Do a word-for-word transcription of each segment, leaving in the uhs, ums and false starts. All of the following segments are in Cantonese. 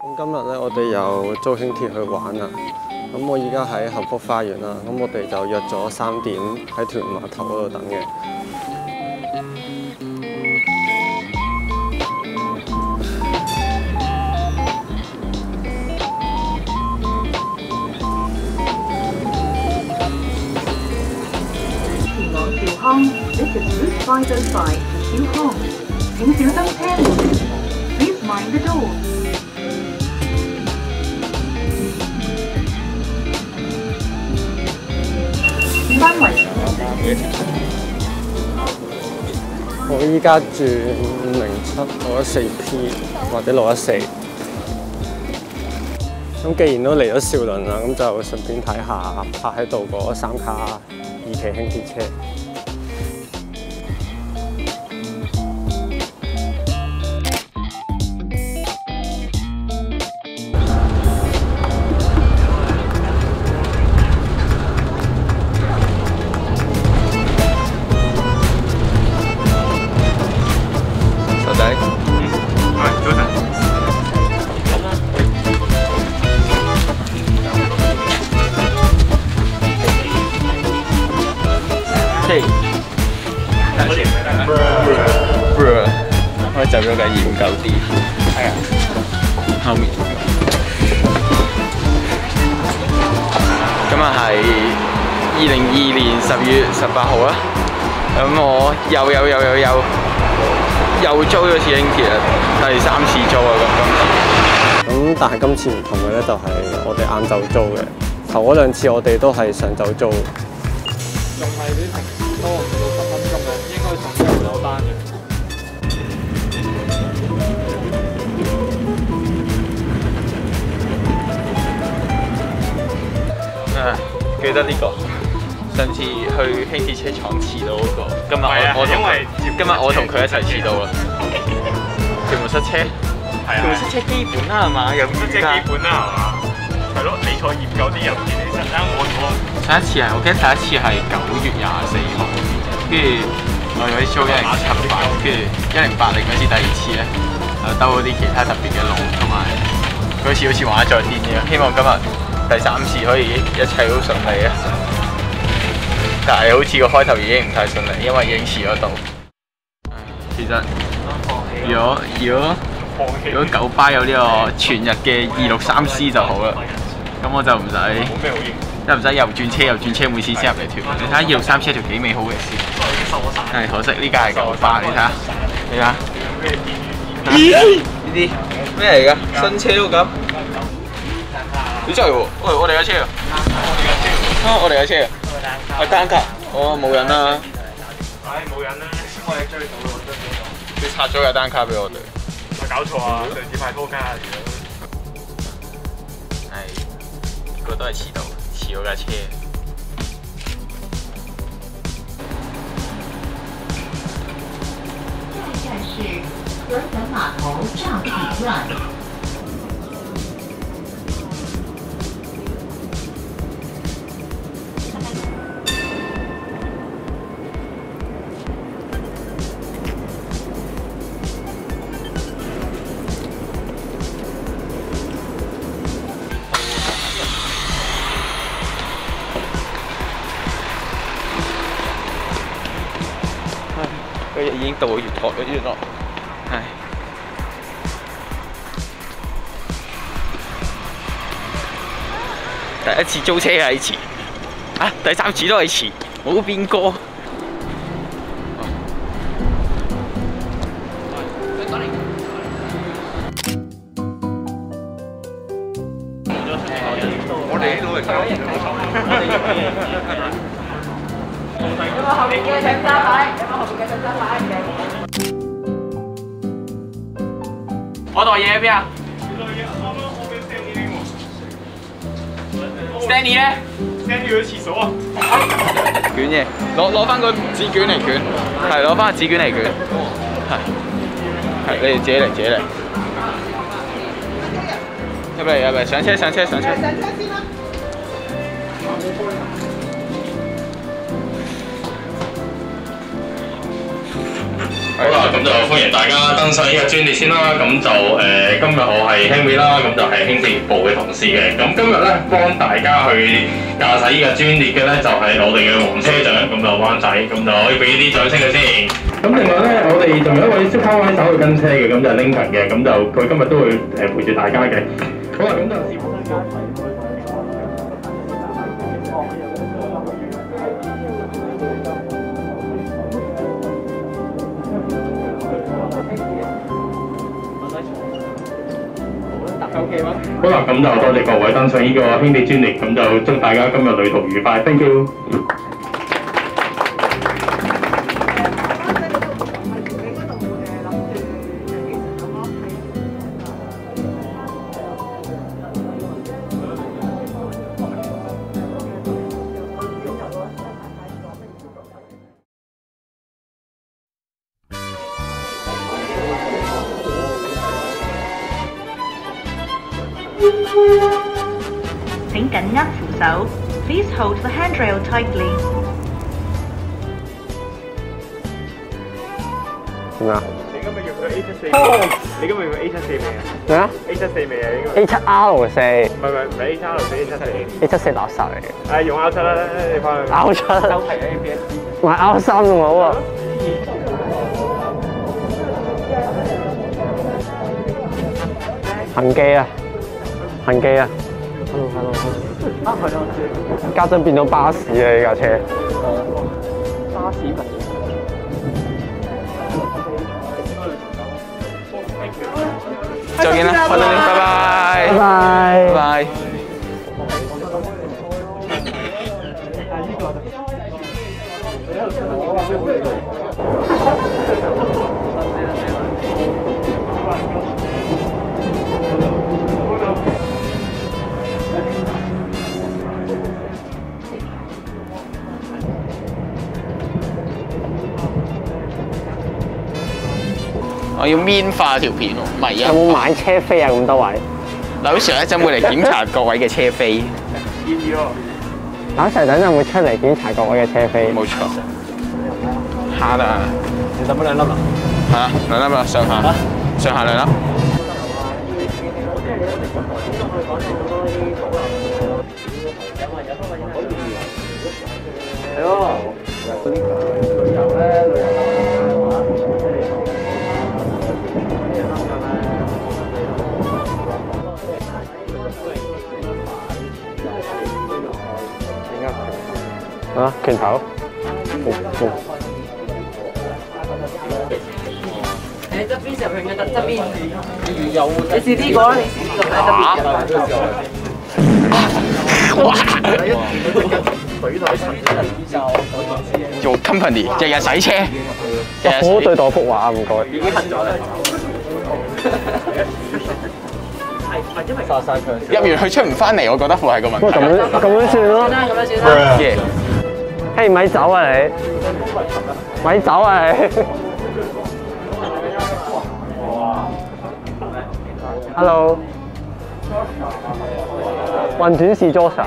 今日咧，我哋又租輕鐵去玩啦。咁我依家喺幸福花園啦，咁我哋就約咗三點喺屯門碼頭嗰度等嘅。 前往兆康 ，This is Route five oh five to 兆康，請小心車門 ，Please mind the door。 班為我依家住五零七六一四 P 或者六一四。咁既然都嚟咗兆麟啦，咁就順便睇下泊喺度嗰三卡二期輕鐵車。 Hey， Bro， 我走咗架研究啲，係啊，後面。今日係二零二二年十月十八號啦，咁我又又又又又又租咗次輕鐵啦，第三次租啊咁今次。 咁但係今次唔同嘅咧，就係我哋晏晝租嘅，頭嗰兩次我哋都係上晝租。 仲係比平時多唔到十分鐘嘅，應該仲有有單嘅。 啊，記得呢個，上次去輕鐵車廠遲到嗰個，今日我我同佢，今日我同佢一齊遲到啦。全部塞車，全部塞車基本啦係嘛？又塞車基本啦係嘛？係咯，你坐研究啲人，其實咧我我。 上一次係，我記得第一次係九月廿四號，跟住我嗰啲 show 一零七八，跟住一零八零嗰次第二次咧，誒兜嗰啲其他特別嘅路，同埋嗰次好似玩得再癲啲，希望今日第三次可以一切都順利啊！但係好似個開頭已經唔太順利，因為已經遲咗到。其實如果如果如果九巴有呢個全日嘅二六三 C 就好啦，咁我就唔使。冇咩好影。 又唔使又轉車又轉車，每次先入嚟屯門。你睇下二六三車條幾美好嘅線，係可惜呢架係九巴，你睇下，你睇下，咦？呢啲咩嚟㗎？新車都咁？你真係喎！喂，我哋嘅車啊！啊，我哋嘅車啊！係單卡，哦冇人啦。唉，冇人啦，我哋追到咯，追到。你拆咗架單卡俾我哋。咪搞錯啊！上次派拖卡嚟嘅。係，個都係遲到。 騎嗰架車。 下一站是河粉碼頭肇慶段。 佢已經到咗月台咗月咯，唉！第一次租車係遲，啊！第三次都係遲，冇變過。我哋呢度係。 有冇後面嘅請揸牌？有冇後面嘅請揸牌嘅？我袋嘢喺邊啊 ？Stanley 咧 ？Stanley 去廁所啊！捲嘢，攞攞翻個紙卷嚟捲，係攞翻個紙卷嚟捲，係係你哋自己嚟自己嚟。入嚟入嚟，上車上車上車。上車先啦。 好啦，咁就歡迎大家登上呢個專列先啦。咁就誒、呃，今日我係輕美啦，咁就係輕鐵部嘅同事嘅。咁今日咧幫大家去駕駛呢個專列嘅咧，就係、是、我哋嘅黃車長，咁就灣仔，咁就可以俾啲掌聲佢先。咁另外咧，我哋仲有一位 supervisor 去跟車嘅，咁就係 Lincoln 嘅，咁就佢今日都會誒陪住大家嘅。好啦，咁就事不宜遲。好啦，咁就多謝各位登上呢個輕鐵專列，咁就祝大家今日旅途愉快 ，thank you。 請緊握扶手。Please hold the handrail tightly. 點啊？ 你今日用咗 A 七四？你今日用咗 A 七四未啊？ 咩啊 ？A 七四未啊？應該 ？A 七 R 四。 唔係唔係唔係 A 七 R 四 A 七四。 A 七四垃圾嚟嘅。 誒用 R 七啦，你翻去。 R 七。 收皮 A P S。 買 R 三仲好啊。恒記啊！恒記啊 ！Hello hello hello。啊係啊！家陣變到巴士啊！呢架車。巴士嚟。 再見啦，開到你，拜拜。 拜拜。 拜拜。我要搣化條片喎，唔係啊！ 有冇買車飛啊？咁多位？ 嗱，好似有一陣會嚟檢查各位嘅車飛。 建議喎。 嗱，一陣等陣會出嚟檢查各位嘅車飛。 冇錯。下啦。 你抌咗兩粒啦？ 係啊，兩粒啦，上下。上下兩粒。 係咯。嗰啲旅遊咧，旅遊。 啊，拳頭。嗯嗯。 誒側邊上去嘅側邊，有你試呢個啦，你試呢個喺側邊嘅。 做 company 日日洗車，日日洗。 好好對待幅畫，唔該。 已經痕咗啦。殺晒佢。 入完去出唔翻嚟，我覺得副係個問題。 咁樣咁樣算咯。 咁樣算啦。 耶！ 嘿，咪走啊你！咪走啊你 ！Hello， 運轉是 Joshua。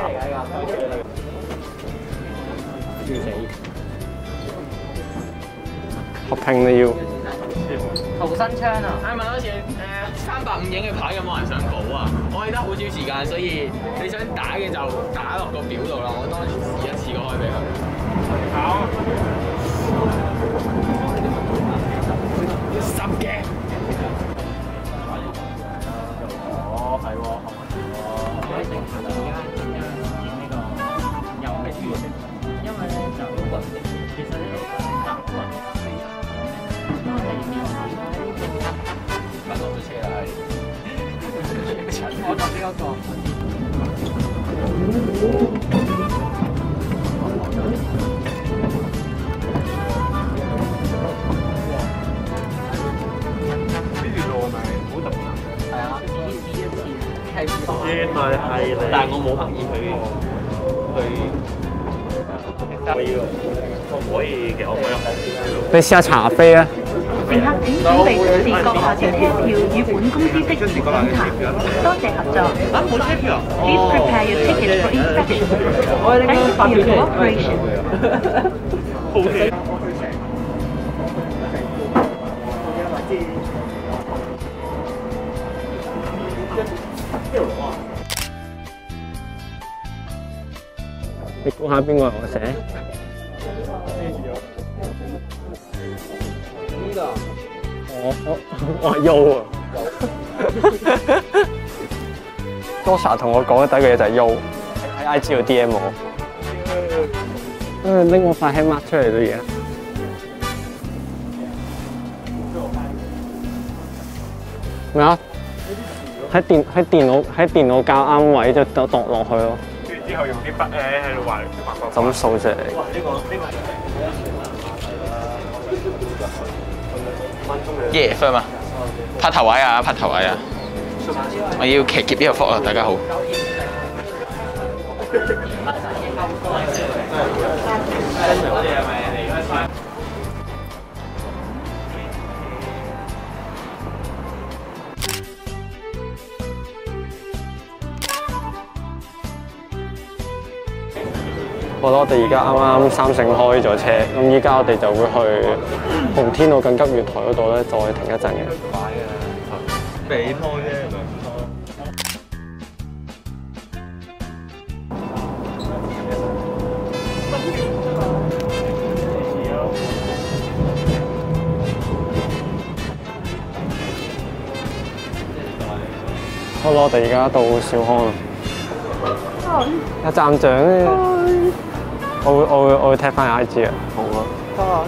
合拼你要。 逃生槍啊！ 係咪好似誒三百五影嘅牌咁冇人想補啊？我記得好少時間，所以你想打嘅就打落個表度啦。我當時試一次過開俾佢。好。十嘅。哦，係喎，學埋喎。又係因為咧就其實咧習慣。落咗車啦，我搭呢一個。呢條路係咪好特別？係啊，試試一次，係原來係你，但係我冇刻意去去。可以喎，可以嘅，我可以學。 你試下查飛啊！ 乘客請準備出示閣下的車票與本公司的接管牌。多謝合作。 啊，冇車票啊 Please prepare your tickets for inspection. Thank you for your cooperation. O K。 你估下邊個係我寫？我我我係 U 啊！Dosha 同我講嘅第一個嘢就係 U， 喺 I G 度 D M 我。誒拎我塊 hand mark 出嚟都而家。咩啊？喺電喺電腦喺電腦校啱位就度度落去咯。跟住之後用啲筆咧喺度畫畫。就咁掃出嚟。 耶 firm 啊！拍頭位啊！拍頭位啊！我要騎劫呢個福啊！大家好。 我覺得我哋而家啱啱三聖開咗車，咁依家我哋就會去紅天路緊急月台嗰度咧，再停一陣嘅。 俾拖啫，唔係唔拖。 好啦，我哋而家到小康啦。有站長咧。我會我會我會踢翻 I G 啊，好啊。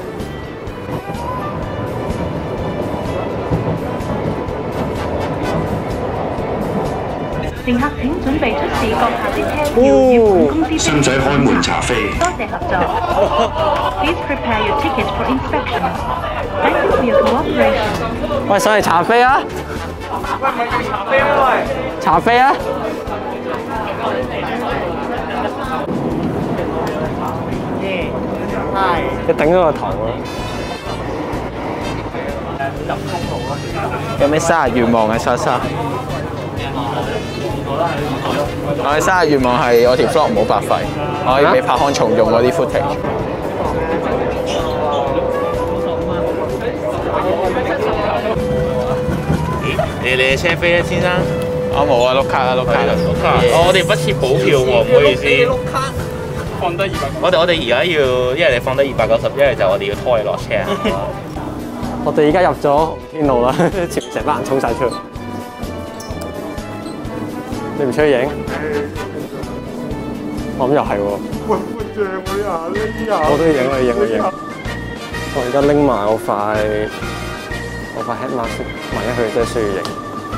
乘客請準備出示閣下的車票要本公司的深水開門查飛。 多謝合作。Please prepare your tickets for inspection. Thank you for your cooperation. 喂，上嚟查飛啊！ 喂，咪要查飛啊！喂， 查飛啊！你頂咗個頭啊！ 有咩生日願望啊，莎莎？我嘅生日願望係我條 vlog 唔好白費，我可以俾柏康重用嗰啲 footage。 你你嘅車飛咧，先生？ 我冇啊，碌卡啦，碌卡啦，碌卡。 我哋不設保票喎，唔好意思。 碌卡放低二百。 我哋我哋而家要，一係你放低二百九十，一係就我哋要拖你落車啊！ 我哋而家入咗紅天路啦，成班人衝晒出去。你唔出去影？我諗又係喎。 喂喂，正嗰啲啊，呢啲啊。 我都要影，我要影，我要影。我而家拎埋我塊我塊 head mask，萬一佢真係需要影。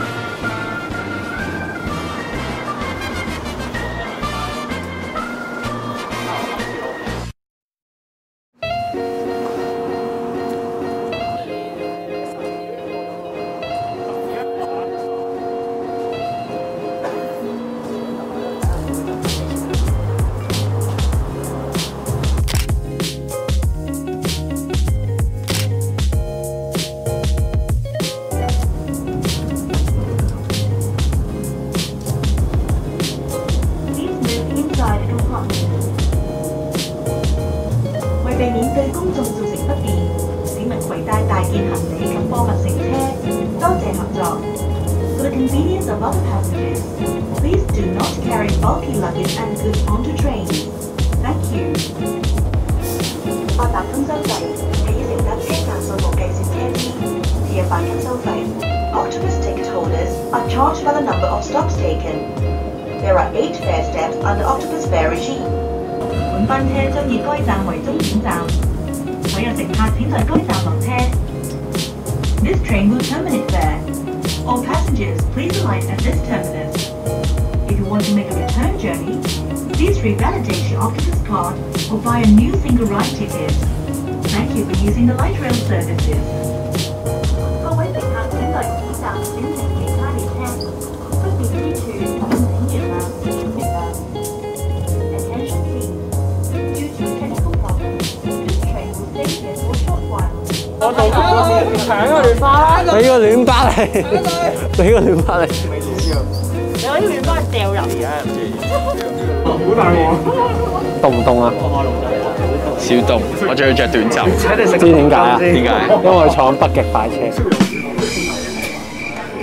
為避免對公眾造成不便，市民攜帶大件行李及貨物乘車，多謝合作。For the convenience of other passengers, please do not carry bulky luggage and goods onto trains. Thank you. 八達通收費係以乘搭車站數目計算車資，設有八級收費。Octopus ticket holders are charged by the number of stops taken. There are eight fare steps under Octopus fare regime. 本班車將以該站為終點站，所有乘客請在該站落車。This train will terminate there. All passengers, please alight at this terminus. If you want to make a return journey, please revalidate your Octopus card or buy a new single ride ticket. Thank you for using the light rail services. 各位乘客請在此站轉乘其他列車，不便之處敬請原諒，原諒。Attention please. Due to technical problems, this train will stay here for a short while. 我做搶個亂花， 俾個亂巴你，俾個亂巴你。 你攞啲亂巴掉入嚟啊！ 好大鑊。 凍唔凍啊？ 小凍，我仲要着短袖。 知點解啊？ 點解？ 因為我坐緊北極快車。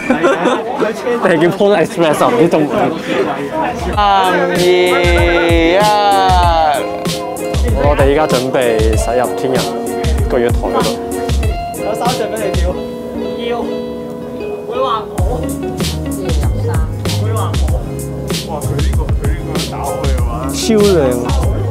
定係叫 Polar Express 啊？唔知中文。 三二一， 我哋依家準備駛入天人個月台嗰度。 有三隻俾你屌，要會話我，入衫，會話我。哇！佢呢個佢呢個打開嘅話， 超靚。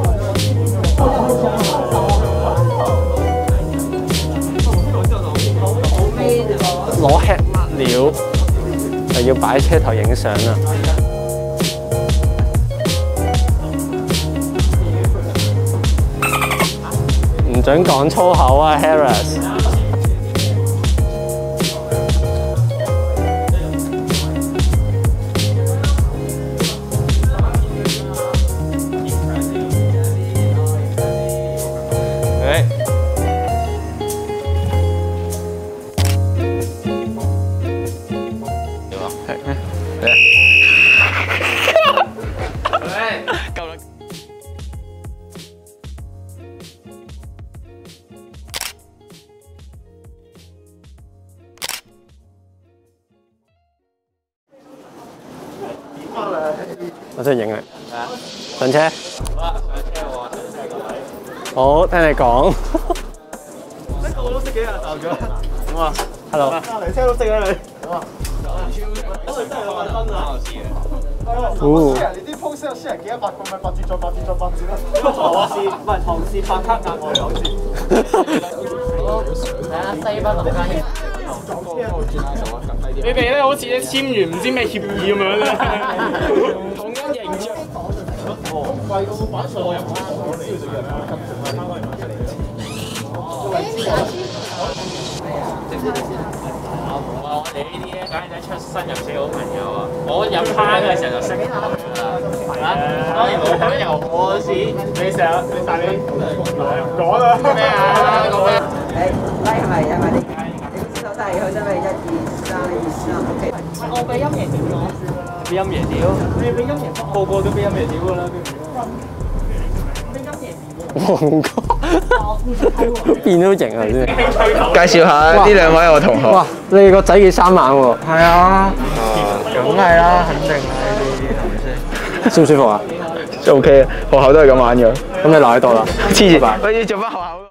攞 head 料就要擺車頭影相啦。唔准講粗口啊 ，Harris。 夠啦！ 我先影你。上車。好啦，上車喎，上車各位。好，聽你講。 一個都識幾日就咗。 咁啊 ，Hello。 嚟車都識啊你。好啊。因為真係有萬分啊！ 哦。 你啲 post 有 share 幾多百個咪八折再八折再八折啦。唐氏唔係唐氏拍卡額外九折。 好，睇下西北樓間。 你哋咧好似咧簽完唔知咩協議咁樣咧，同恩形象。哦，貴個冇版稅我入唔到，我哋要做人級翻翻嚟買出嚟。作為資產。 我哋呢啲咧，梗係出新入社好朋友啊！我入坑嘅時候就識佢啦。啊，當然冇可能由我嗰時，你成日你但你講啦咩啊？講咩？ 誒，拉係咪係咪你？你手帶佢真係一二三二三 ，OK。我俾陰爺屌咗。 俾陰爺屌？你俾陰爺，個個都俾陰爺屌㗎啦，俾陰爺。 黃哥變到型啊！先介紹下呢兩位我同學。 哇！你個仔幾三萬喎？ 係啊，梗係啦，肯定啦呢啲係咪先？ 舒唔舒服啊？ 都 OK 啊，學校都係咁玩嘅。 咁你留喺度啦。 黐線，我要做翻學校。